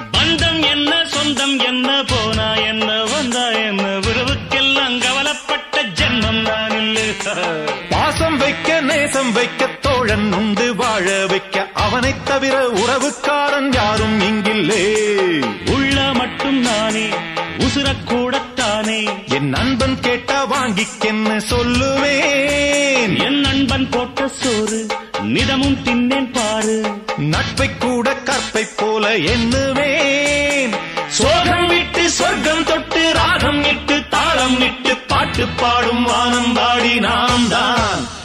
பந்தம் என்ன சொந்தம் என்ன போனா என்ன வந்தா என்ன உறவுக்கெல்லாம் கவலைப்பட்ட ஜென்மம் நான் இல்லை. பாசம் வைக்க நேசம் வைக்க தோழன் உண்டு வாழ வைக்க அவனை தவிர உறவுக்காரன் யாரும் இங்கில்லே. உள்ள மட்டும் நானே உசுரக்கூடத்தானே என் நண்பன் கேட்டா வாங்கிக்கென்னு சொல்லுவேன். என் நண்பன் போட்ட சோறு நிதமும் தின்னேன் பாரு. நட்பை கூட கற்பை போல எண்ணுவேன். சோகம் விட்டு சொர்க்கம் தொட்டு ராகம் இட்டு தாளம் இட்டு பாட்டு பாடும் வானம் பாடி நாம் தான்.